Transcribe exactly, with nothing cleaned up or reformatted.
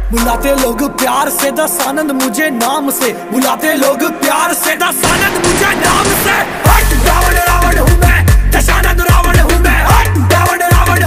बुलाते लोग प्यार से दस आनंद मुझे नाम से, बुलाते लोग प्यार से दस आनंद